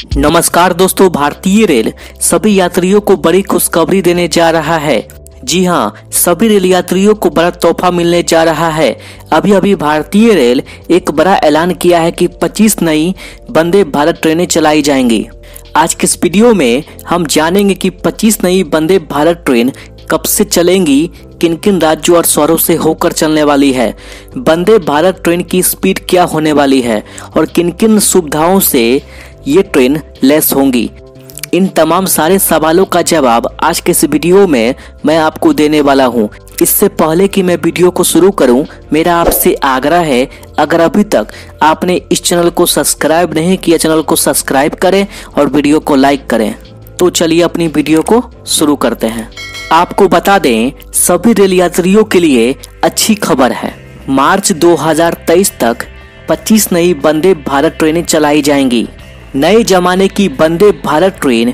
नमस्कार दोस्तों, भारतीय रेल सभी यात्रियों को बड़ी खुशखबरी देने जा रहा है। जी हां, सभी रेल यात्रियों को बड़ा तोहफा मिलने जा रहा है। अभी भारतीय रेल एक बड़ा ऐलान किया है कि 25 नई वंदे भारत ट्रेनें चलाई जाएंगी। आज के इस वीडियो में हम जानेंगे कि 25 नई वंदे भारत ट्रेन कब से चलेंगी, किन किन राज्यों और शहरों से होकर चलने वाली है, वंदे भारत ट्रेन की स्पीड क्या होने वाली है और किन किन सुविधाओं से ये ट्रेन लैस होंगी। इन तमाम सारे सवालों का जवाब आज के इस वीडियो में मैं आपको देने वाला हूं। इससे पहले कि मैं वीडियो को शुरू करूं, मेरा आपसे आग्रह है, अगर अभी तक आपने इस चैनल को सब्सक्राइब नहीं किया, चैनल को सब्सक्राइब करें और वीडियो को लाइक करें। तो चलिए अपनी वीडियो को शुरू करते हैं। आपको बता दें, सभी रेल यात्रियों के लिए अच्छी खबर है। मार्च 2023 तक 25 नई वंदे भारत ट्रेनें चलाई जाएंगी। नए जमाने की वंदे भारत ट्रेन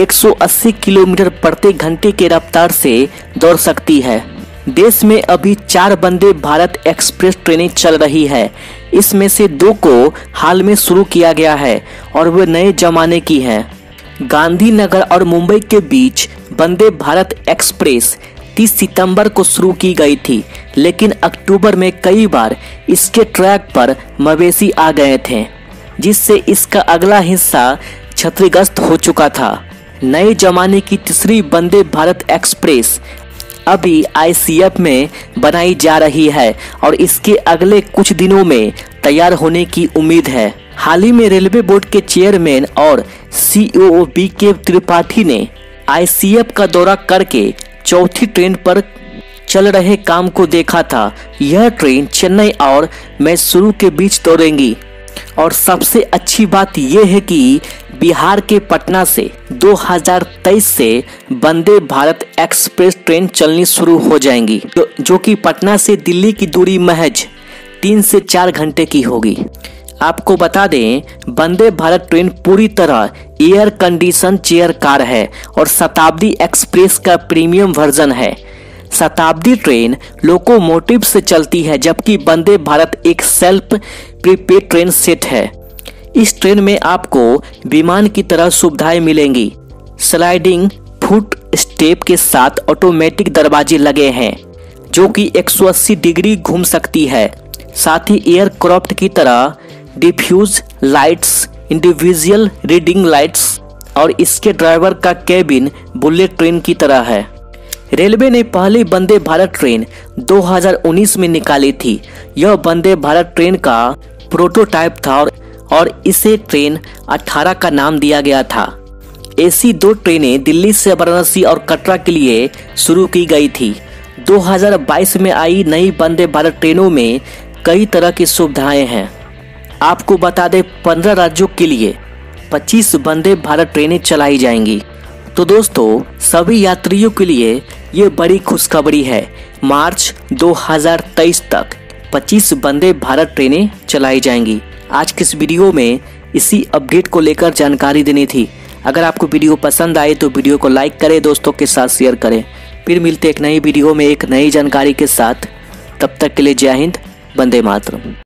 180 किलोमीटर प्रति घंटे के रफ्तार से दौड़ सकती है। देश में अभी 4 वंदे भारत एक्सप्रेस ट्रेनें चल रही है। इसमें से 2 को हाल में शुरू किया गया है और वे नए जमाने की हैं। गांधीनगर और मुंबई के बीच वंदे भारत एक्सप्रेस 30 सितंबर को शुरू की गई थी, लेकिन अक्टूबर में कई बार इसके ट्रैक पर मवेशी आ गए थे, जिससे इसका अगला हिस्सा क्षतिग्रस्त हो चुका था। नए जमाने की तीसरी वंदे भारत एक्सप्रेस अभी ICF में बनाई जा रही है और इसके अगले कुछ दिनों में तैयार होने की उम्मीद है। हाल ही में रेलवे बोर्ड के चेयरमैन और CEO BK त्रिपाठी ने ICF का दौरा करके चौथी ट्रेन पर चल रहे काम को देखा था। यह ट्रेन चेन्नई और मैसूरू के बीच दौड़ेंगी और सबसे अच्छी बात यह है कि बिहार के पटना से 2023 से वंदे भारत एक्सप्रेस ट्रेन चलनी शुरू हो जाएंगी, जो कि पटना से दिल्ली की दूरी महज 3 से 4 घंटे की होगी। आपको बता दें, वंदे भारत ट्रेन पूरी तरह एयर कंडीशन चेयर कार है और शताब्दी एक्सप्रेस का प्रीमियम वर्जन है। शताब्दी ट्रेन लोकोमोटिव से चलती है, जबकि वंदे भारत एक सेल्फ प्रीपेड ट्रेन सेट है। इस ट्रेन में आपको विमान की तरह सुविधाएं मिलेंगी। स्लाइडिंग फुट स्टेप के साथ ऑटोमेटिक दरवाजे लगे हैं, जो कि 180 डिग्री घूम सकती है। साथ ही एयरक्राफ्ट की तरह diffuse lights, individual reading lights और इसके ड्राइवर का केबिन बुलेट ट्रेन की तरह है। रेलवे ने पहली वंदे भारत ट्रेन 2019 में निकाली थी। यह वंदे भारत ट्रेन का प्रोटोटाइप था और इसे ट्रेन 18 का नाम दिया गया था। ऐसी 2 ट्रेनें दिल्ली से वाराणसी और कटरा के लिए शुरू की गई थी। 2022 में आई नई वंदे भारत ट्रेनों में कई तरह की सुविधाएं हैं। आपको बता दें, 15 राज्यों के लिए 25 वंदे भारत ट्रेनें चलाई जाएंगी। तो दोस्तों, सभी यात्रियों के लिए ये बड़ी खुशखबरी है। मार्च 2023 तक 25 वंदे भारत ट्रेनें चलाई जाएंगी। आज के इस वीडियो में इसी अपडेट को लेकर जानकारी देनी थी। अगर आपको वीडियो पसंद आए तो वीडियो को लाइक करें, दोस्तों के साथ शेयर करें। फिर मिलते एक नई वीडियो में एक नई जानकारी के साथ। तब तक के लिए जय हिंद, वंदे मातरम।